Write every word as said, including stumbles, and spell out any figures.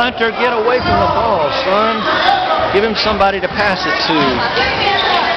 Hunter, get away from the ball, son. Give him somebody to pass it to.